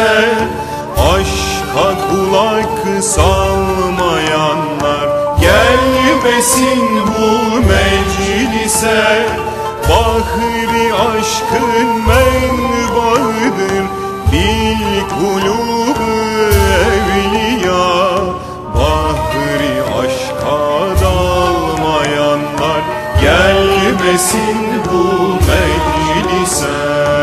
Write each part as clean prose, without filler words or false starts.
ise aşka kulak salmayanlar gelmesin bu meclise. Bahri aşkın menbaıdır bil kulûb-ı evliya. Bahri aşka dalmayanlar gelmesin bu meclise.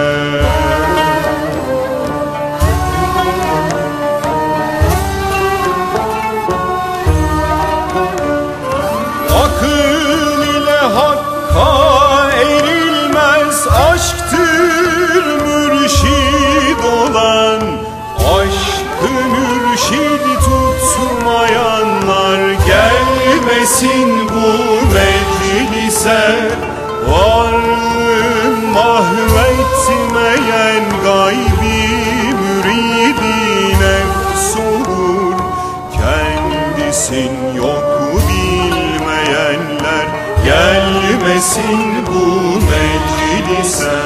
Akıl ile hakka erilmez, aşktır mürşid olan. Aşkı mürşid tutmayanlar gelmesin bu meclise. Varlığın mahvetmeyen gaybi müridi nefs olur. Kendisin yok bilmeyenler gelmesin bu meclise.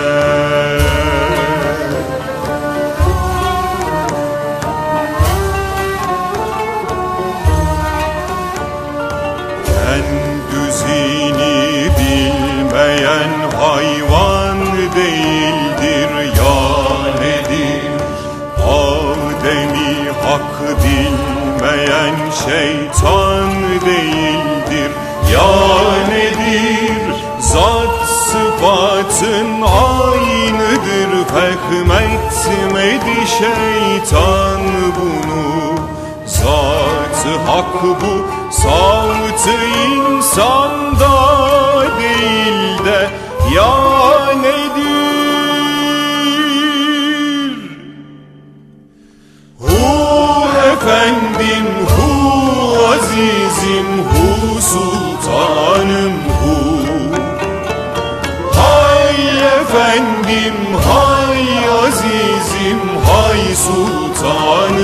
Kendüzini bilmeyen hayvan değildir ya nedir? Adem'i hak bilmeyen şeytan değildir ya nedir? Zat sıfatın aynıdır, fehmetmedi şeytan bunu. Zat-ı hak bu, savt-ı insanda değil de ya nedir? Hu efendim, hu azizim, hu sultanım, hu. Hay efendim, hay azizim, hay sultanım.